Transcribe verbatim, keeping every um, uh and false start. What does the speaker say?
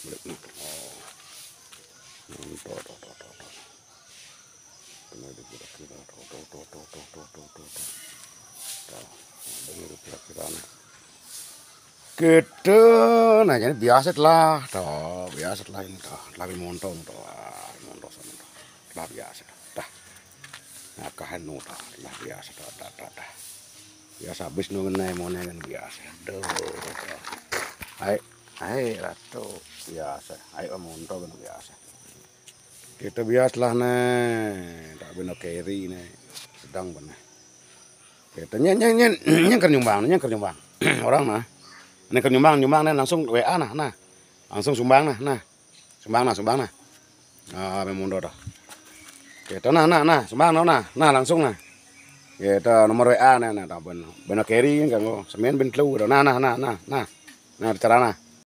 Oh. Tuh, tuh, tuh, tuh, tuh. Kena dikira-kira, tuh, tuh, tuh, tuh, tuh, tuh, tuh, tuh, tuh. Tuh, bener kira-kira nih. Gitu, nah jadi biasa lah, tuh, biasa lah ini tuh, lagi montong tuh, montong sana tuh, lah biasa dah, nah kahan nu tuh, lah biasa tuh, dah, dah, dah, biasa habis nu ngenai mau kan biasa, tuh, ayo, ayo lah tuh, biasa, ayo montong kan biasa. Kita biasalah nih, tak benar carry nih, sedang benar. Kita nyen nyen nyen nyen ker nyumbang, nyen ker nyumbang, orang mah, ini ker nyumbang nyumbang nih langsung W A nah, nah, langsung sumbang nah, nah, sumbang nah, sumbang nah, ah memundo dah. Kita nah nah nah, sumbang nah, nah, nah langsung nah, kita nomor W A nah, nah, tak benar, benar carry kan, semen ben telu, nah nah nah nah nah, nah cara nah.